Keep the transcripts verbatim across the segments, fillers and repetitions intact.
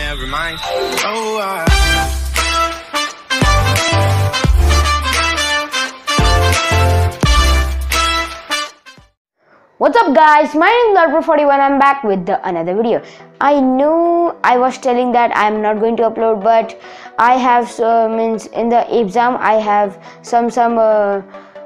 never mind. Oh, I What's up guys, my name is LordPro forty-one. I'm back with the another video. I knew I was telling that I'm not going to upload, but I have so means in the exam I have some some uh,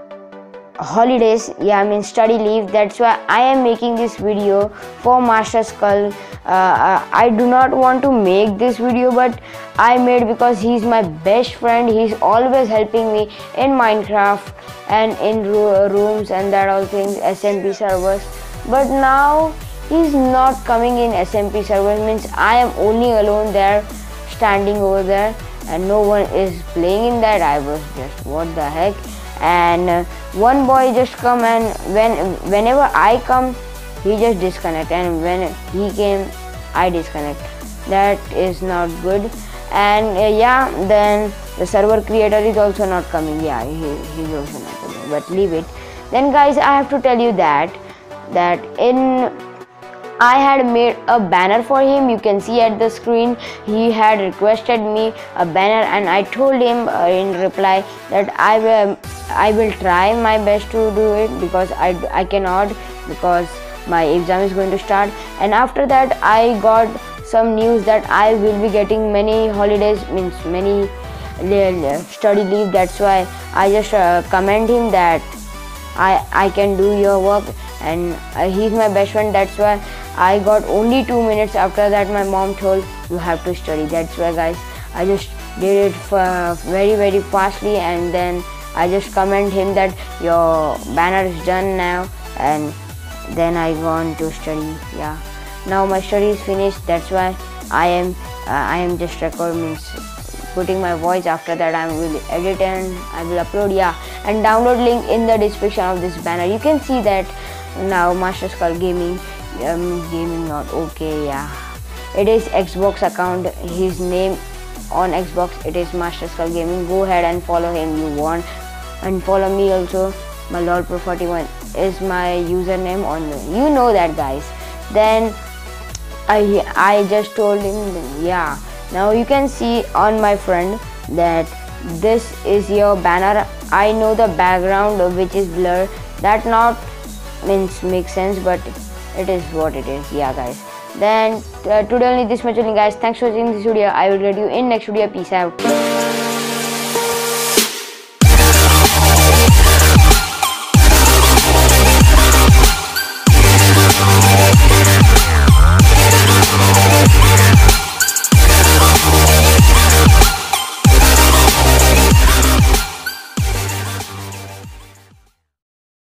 holidays, yeah, I mean study leave. That's why I am making this video for Master Skull. uh, I do not want to make this video, but I made because he's my best friend. He's always helping me in Minecraft and in ro rooms and that all things, S M P servers. But now he's not coming in S M P servers, means I am only alone there, standing over there, and no one is playing in that. I was just, what the heck. And uh, one boy just come, and when whenever I come he just disconnect, and when he came I disconnect. That is not good. And uh, yeah, then the server creator is also not coming. Yeah, he, he's also not coming, but leave it. Then guys, I have to tell you that that in I had made a banner for him. You can see at the screen, he had requested me a banner, and I told him uh, in reply that I will I will try my best to do it, because I, I cannot, because my exam is going to start. And after that I got some news that I will be getting many holidays, means many study leave. That's why I just uh, comment him that I, I can do your work, and uh, he's my best friend. That's why I got only two minutes. After that my mom told you have to study. That's why guys, I just did it for very very fastly, and then I just comment him that your banner is done now, and then I gone to study. Yeah, now my study is finished. That's why I am uh, I am just record means putting my voice. After that I will edit and I will upload. Yeah, and download link in the description of this banner. You can see that now Master Skull Gaming, um, gaming not okay. Yeah, it is Xbox account. His name on Xbox, it is Master Skull Gaming. Go ahead and follow him you want, and follow me also. My LordPro forty-one is my username on, you know that guys. Then I I just told him, yeah, now you can see on my friend that this is your banner. I know the background which is blurred, that not means makes sense, but it is what it is. Yeah guys, then uh, today only this much only guys. Thanks for watching this video. I will get you in next video. Peace out.